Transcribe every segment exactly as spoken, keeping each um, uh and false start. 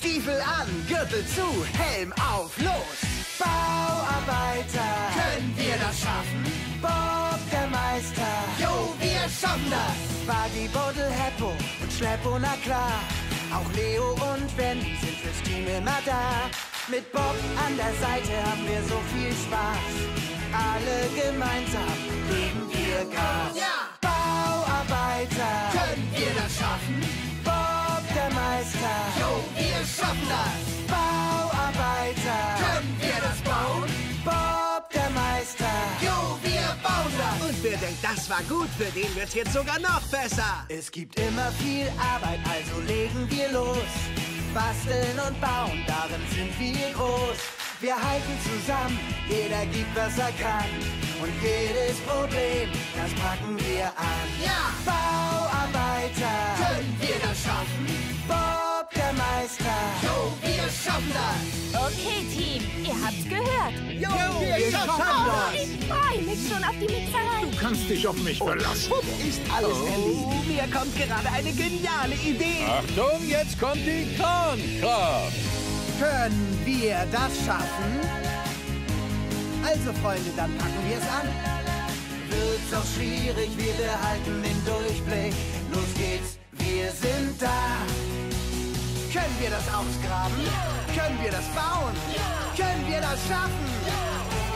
Stiefel an, Gürtel zu, Helm auf, los! Bauarbeiter, können wir das schaffen? Bob der Meister, jo, wir schaffen das! Buggy, Buddel, Heppo und Schleppo, na klar. Auch Leo und Ben sind fürs Team immer da. Mit Bob an der Seite haben wir so viel Spaß. Alle gemeinsam geben wir Gas. Ja! Bauarbeiter, können wir das schaffen? Bob der Meister, jo, wir schaffen das! Bauarbeiter, können wir das bauen? Bob der Meister, jo, wir bauen das! Und wer denkt, das war gut, für den wird's jetzt sogar noch besser. Es gibt immer viel Arbeit, also legen wir los. Basteln und bauen, darin sind wir groß. Wir halten zusammen, jeder gibt, was er kann. Und jedes Problem, das packen wir an. Ja! Bauarbeiter, können wir das schaffen? Bob der Meister, jo, wir schaffen das! Okay, Team, ihr habt's gehört. Jo, wir schaffen das! Ich freue mich schon auf die Mixerei. Du kannst dich auf mich verlassen. Ist alles erledigt. Oh, mir kommt gerade eine geniale Idee. Achtung, jetzt kommt die Kornkraft. können wir das schaffen? Also Freunde, dann packen wir es an. Wird's auch schwierig, wir behalten den Durchblick. Los geht's, wir sind da. Können wir das ausgraben? Ja. Können wir das bauen? Ja. Können wir das schaffen? Ja.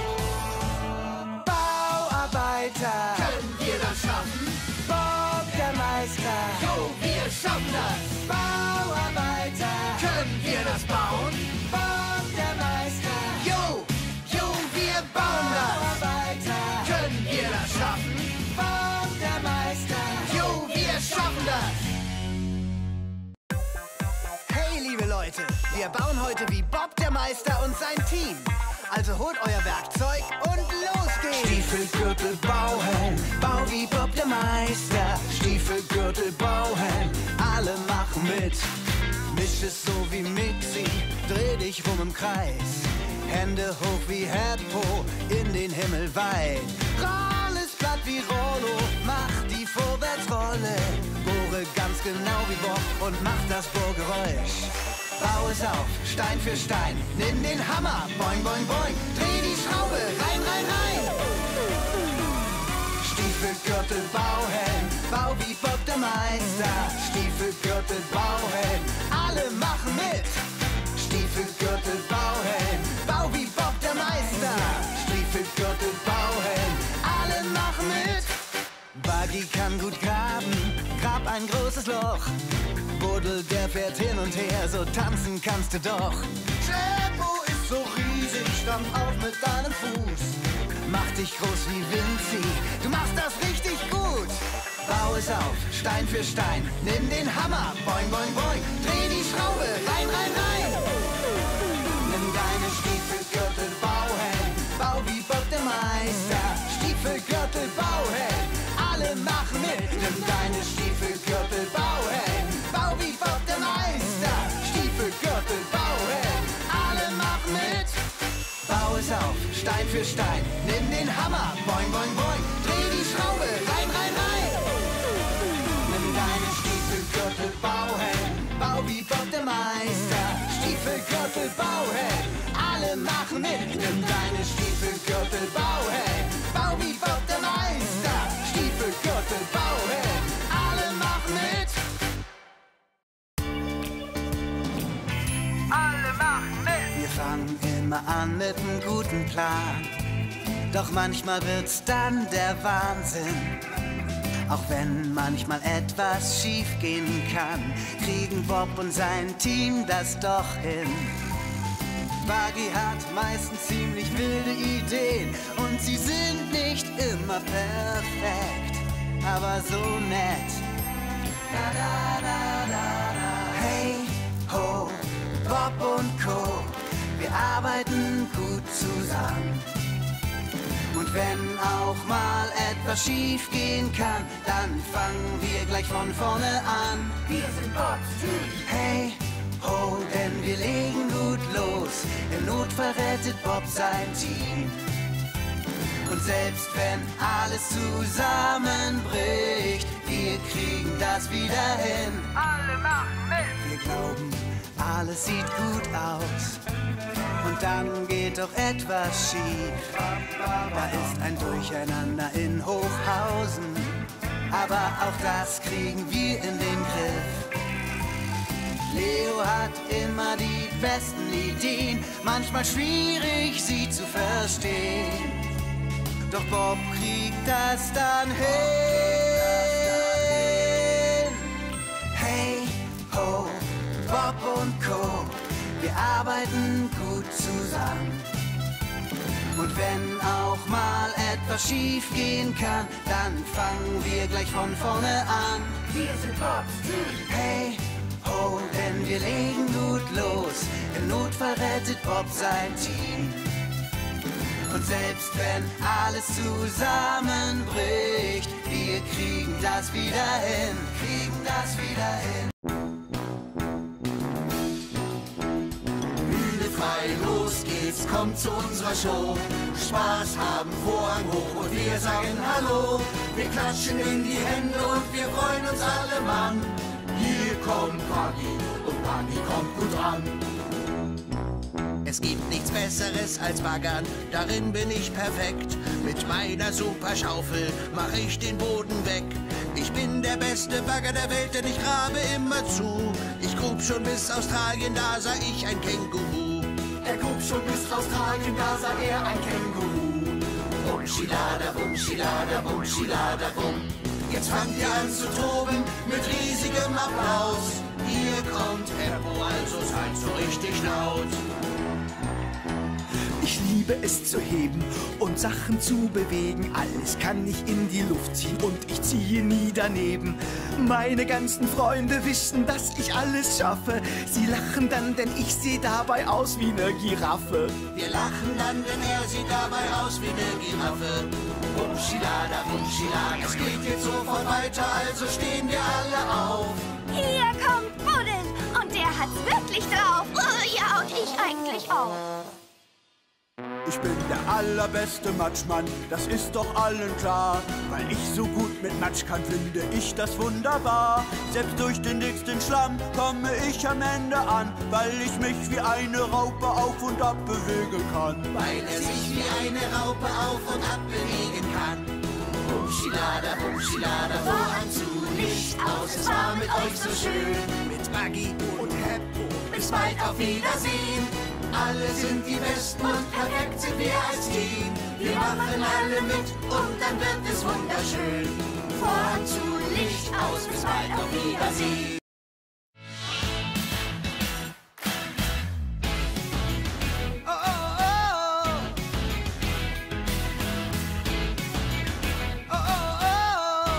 Bauarbeiter, können wir das schaffen? Bob der Meister, jo, wir schaffen das! Bauarbeiter, können wir das bauen? Bob der Meister, jo, jo, wir bauen das! Bauarbeiter, können wir das schaffen? Bob der Meister, jo, wir schaffen das! Hey, liebe Leute, wir bauen heute wie Bob der Meister und sein Team. Also holt euer Werkzeug und los geht's! Stiefel, Gürtel, Bauhelm, bau wie Bob der Meister. Stiefel, Gürtel, Bauhelm, alle machen mit. Misch es so wie Mixi, dreh dich rum im Kreis. Hände hoch wie Heppo, in den Himmel weit. Roll es platt wie Rollo, mach die Vorwärtsrolle. Bohre ganz genau wie Bob und mach das Bohrgeräusch. Bau es auf, Stein für Stein, nimm den Hammer, boing, boing, boing, dreh die Schraube, rein, rein, rein. Stiefel, Gürtel, Bauhelm, bau wie Bob der Meister. Stiefel, Gürtel, Bauhelm, alle machen mit. Stiefel, Gürtel, Bauhelm, bau wie Bob der Meister. Stiefel, Gürtel, Bauhelm, alle machen mit. Buggy kann gut graben, grab ein großes Loch. Buddel, der fährt hin und her, so tanzen kannst du doch. Schleppo ist so riesig, stampf auf mit deinem Fuß. Mach dich groß wie Vinci, du machst das richtig gut. Bau es auf, Stein für Stein, nimm den Hammer, boing, boing, boing. Dreh die Schraube, rein, rein, rein. Nimm deine Stiefel, Gürtel, Bauhelm, bau wie Bob der Meister. Stiefel, Gürtel, Bauhelm, alle machen mit. Nimm deine Stiefel, Gürtel, Bauhelm, bau wie Bob der Meister. Stiefel, Gürtel, Bauhelm, alle machen mit. Bau es auf, Stein für Stein, nimm den Hammer, boing, boing, boing. Dreh die Schraube, rein, rein, rein. Nimm deine Stiefel, Gürtel, Bauhelm, bau wie Bob der Meister. Stiefel, Gürtel, Bauhelm, alle machen mit. Nimm deine Stiefel, Gürtel, Bauhelm, bau wie Bob der Meister. Stiefel, Gürtel, Bauhelm, alle machen mit. Alle machen mit. Wir fangen immer an mit einem guten Plan. Doch manchmal wird's dann der Wahnsinn. Auch wenn manchmal etwas schief gehen kann, kriegen Bob und sein Team das doch hin. Buggy hat meistens ziemlich wilde Ideen und sie sind nicht immer perfekt, aber so nett. Da, da, da, da, da. Hey, ho, Bob und Co., wir arbeiten gut zusammen. Und wenn auch mal etwas schief gehen kann, dann fangen wir gleich von vorne an. Wir sind Bobs Team. Hey, ho, denn wir legen gut los. Im Notfall rettet Bob sein Team. Und selbst wenn alles zusammenbricht, wir kriegen das wieder hin. Alle machen mit. Wir glauben alles sieht gut aus. Und dann geht doch etwas schief. Da ist ein Durcheinander in Hochhausen. Aber auch das kriegen wir in den Griff. Leo hat immer die besten Ideen, manchmal schwierig sie zu verstehen. Doch Bob kriegt das dann hin. Hey, ho, Bob und Co., wir arbeiten gut zusammen. Und wenn auch mal etwas schief gehen kann, dann fangen wir gleich von vorne an. Wir sind Bobs Team. Hey, ho, denn wir legen gut los. Im Notfall rettet Bob sein Team. Und selbst wenn alles zusammenbricht, wir kriegen das wieder hin, kriegen das wieder hin. Bühne frei, los geht's, kommt zu unserer Show. Spaß haben, Vorhang hoch und wir sagen Hallo. Wir klatschen in die Hände und wir freuen uns alle, Mann. Hier kommt Buggy und Buggy kommt gut ran. Es gibt nichts Besseres als Baggern, darin bin ich perfekt. Mit meiner Superschaufel mach ich den Boden weg. Ich bin der beste Bagger der Welt, denn ich grabe immer zu. Ich grub schon bis Australien, da sah ich ein Känguru. Er grub schon bis Australien, da sah er ein Känguru. Bum, schilada, bum, schilada, bum, schilada, bum. Jetzt fangt ihr an zu toben mit riesigem Applaus. Hier kommt Tempo, also seid so richtig laut. Ich liebe es zu heben und Sachen zu bewegen. Alles kann ich in die Luft ziehen und ich ziehe nie daneben. Meine ganzen Freunde wissen, dass ich alles schaffe. Sie lachen dann, denn ich sehe dabei aus wie eine Giraffe. Wir lachen dann, denn er sieht dabei aus wie eine Giraffe. Bum, schilada, bum, schilada. Es geht jetzt sofort weiter, also stehen wir alle auf. Hier kommt Buddel und der hat's wirklich drauf. Oh, ja, und ich eigentlich auch. Ich bin der allerbeste Matschmann, das ist doch allen klar. Weil ich so gut mit Matsch kann, finde ich das wunderbar. Selbst durch den dicksten Schlamm komme ich am Ende an, weil ich mich wie eine Raupe auf und ab bewegen kann. Weil er sich wie eine Raupe auf und ab bewegen kann. Bum, schilada, bum, schilada, Vorhang zu, Licht aus, es war mit euch so schön. Mit Buggy und Heppo, bis bald, auf Wiedersehen. Alle sind die Besten und perfekt sind wir als Team. Wir machen alle mit und dann wird es wunderschön. Vorhang zu, Licht aus, bis bald, auf Wiedersehen. Oh, oh, oh. Oh, oh, oh.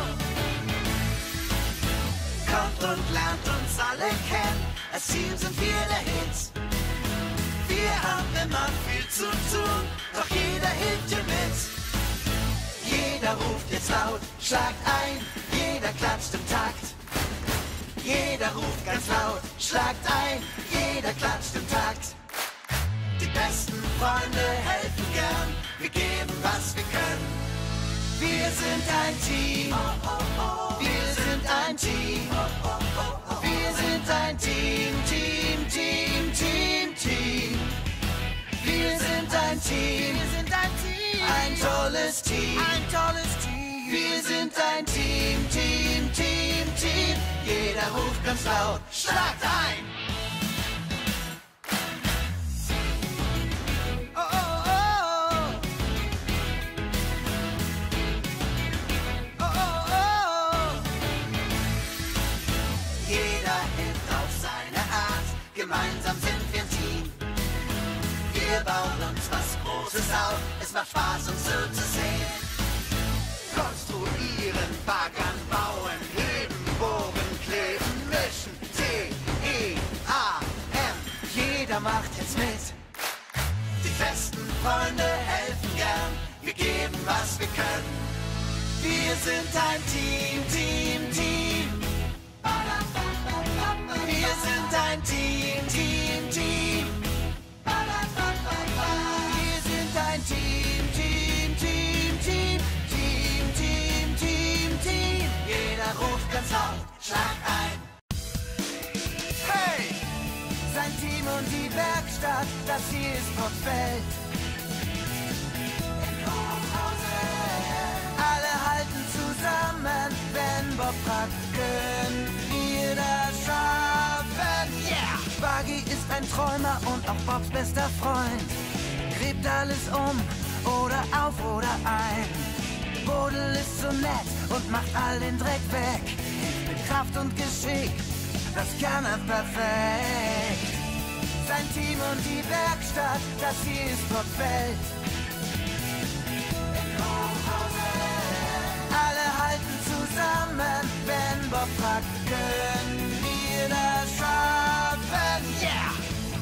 Kommt und lernt uns alle kennen. Als Team sind wir der Hits. Wir haben immer viel zu tun, doch jeder hilft dir mit. Jeder ruft jetzt laut, schlagt ein, jeder klatscht im Takt. Jeder ruft ganz laut, schlagt ein, jeder klatscht im Takt. Die besten Freunde helfen gern, wir geben, was wir können. Wir sind ein Team, wir sind ein Team, wir sind ein Team, Team, Team, Team, Team. Wir sind ein Team, wir sind ein Team, ein tolles Team, ein tolles Team. Wir sind ein Team, Team, Team, Team. Jeder ruft ganz laut, schlagt ein. Oh, oh, oh. Oh, oh, oh. Jeder hilft auf seine Art, gemeinsam sind wir ein Team. Wir bauen uns was Großes auf, es macht Spaß, uns so zu sehen. Konstruieren, baggern, bauen, heben, bohren, kleben, mischen, T, E, A, M. Jeder macht jetzt mit. Die besten Freunde helfen gern, wir geben, was wir können. Wir sind ein Team, Team, Team. Wir sind ein Team, Team, Team. Wir sind ein Team, Team, Team, Team, Team, Team, Team, Team. Jeder ruft ganz laut, schlag ein. Hey, sein das hier ist Bobs Welt. In Hochhausen. Alle halten zusammen, wenn Bob fragt, können wir das schaffen? Yeah! Buggy ist ein Träumer und auch Bobs bester Freund. Gräbt alles um, oder auf oder ein. Bodel ist so nett und macht all den Dreck weg. Hilft mit Kraft und Geschick, das kann er perfekt. Sein Team und die Werkstatt, das hier ist Bobs Welt. In Hochhausen. Alle halten zusammen, wenn Bob fragt, können wir das schaffen? Yeah!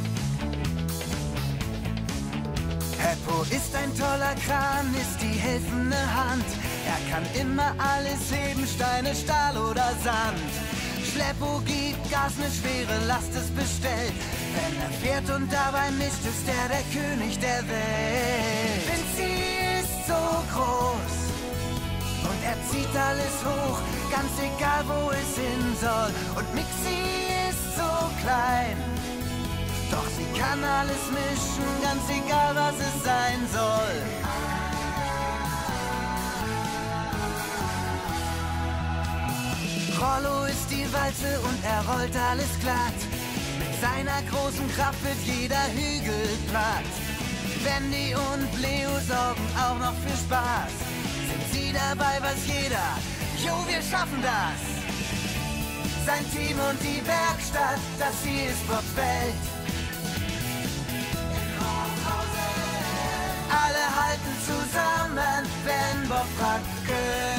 Heppo ist ein toller Kran, ist die helfende Hand. Er kann immer alles heben, Steine, Stahl oder Sand. Schleppo gibt Gas, ne schwere Last ist bestellt. Wenn er fährt und dabei misst, ist er der König der Welt. Vinci ist so groß und er zieht alles hoch, ganz egal wo es hin soll. Und Mixi ist so klein, doch sie kann alles mischen, ganz egal was es sein soll. Rollo ist die Walze und er rollt alles glatt. Mit seiner großen Kraft wird jeder Hügel platt. Wendy und Leo sorgen auch noch für Spaß. Sind sie dabei, was jeder? Jo, wir schaffen das! Sein Team und die Werkstatt, das hier ist Bobs Welt. Alle halten zusammen, wenn Bob fragt, können